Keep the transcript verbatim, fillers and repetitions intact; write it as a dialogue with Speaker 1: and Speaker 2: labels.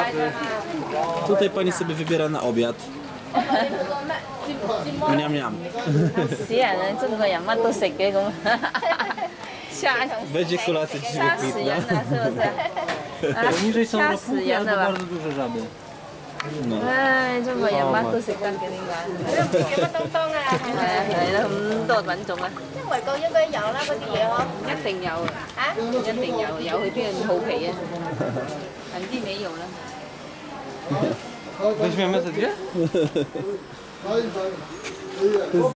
Speaker 1: Tutaj pani sobie wybiera na obiad. Miam, miam.
Speaker 2: 死人啊！中國人乜都食嘅咁，嚇
Speaker 1: Będzie kolacja ci
Speaker 2: 嚇死人
Speaker 1: wykwitna.
Speaker 2: 了，是不是？啊
Speaker 3: Poniżej są
Speaker 2: 嚇死
Speaker 3: ropuchy
Speaker 2: 人
Speaker 3: albo
Speaker 2: 了吧？
Speaker 3: bardzo duże żaby.
Speaker 1: No.
Speaker 2: 唉，中國人乜都食得嘅點解？
Speaker 4: 乜東東啊？
Speaker 2: 係啊係啦，咁多品種啊，
Speaker 4: 因為個應該有啦嗰啲嘢嗬。
Speaker 2: 一定有啊，
Speaker 4: 啊？
Speaker 2: 一定有，有佢邊人好皮啊？肯定沒有啦。
Speaker 3: Weźmiemy ze dwie?